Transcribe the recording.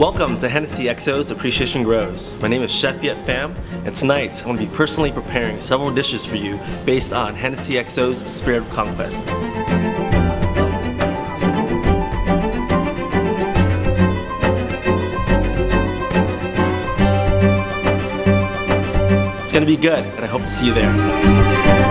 Welcome to Hennessy XO's Appreciation Grows. My name is Chef Yet Pham, and tonight I'm going to be personally preparing several dishes for you based on Hennessy XO's Spirit of Conquest. It's going to be good, and I hope to see you there.